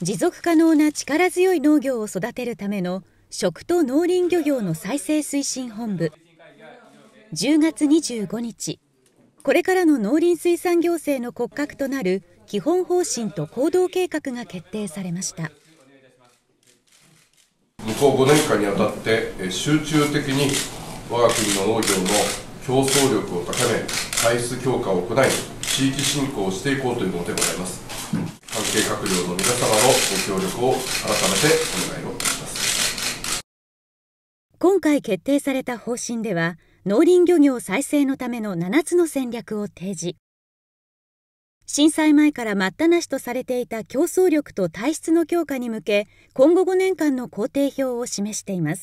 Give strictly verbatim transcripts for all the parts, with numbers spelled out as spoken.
持続可能な力強い農業を育てるための食と農林漁業の再生推進本部。じゅうがつにじゅうごにち、これからの農林水産行政の骨格となる基本方針と行動計画が決定されました。 向こうごねんかんにあたって集中的に我が国の農業の競争力を高め、体質強化を行い、地域振興をしていこうというものでございます。関係閣僚の皆様のご協力を改めてお願いをいたします。 今回決定された方針では、農林漁業再生のためのななつの戦略を提示。震災前から待ったなしとされていた競争力と体質の強化に向け、今後ごねんかんの工程表を示しています。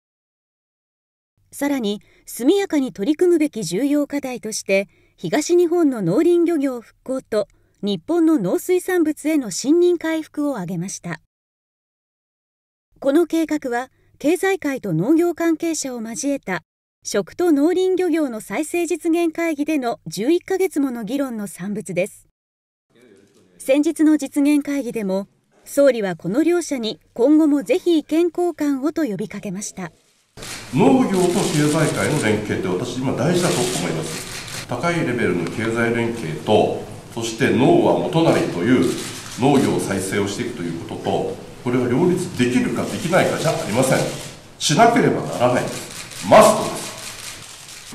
さらに、速やかに取り組むべき重要課題として、東日本の農林漁業復興と日本の農水産物への信認回復を挙げました。この計画は、経済界と農業関係者を交えた食と農林漁業の再生実現会議でのじゅういっかげつもの議論の産物です。先日の実現会議でも、総理はこの両者に今後もぜひ意見交換をと呼びかけました。 農業と経済界の連携って私今大事だと思います。高いレベルの経済連携と、そして農は元なりという農業再生をしていくということと、これは両立できるかできないかじゃありません。しなければならないです。マストです。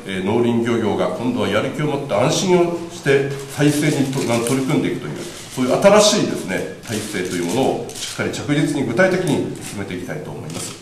えー、農林漁業が今度はやる気を持って安心をして再生にと取り組んでいくという、そういう新しいですね、体制というものをしっかり着実に具体的に進めていきたいと思います。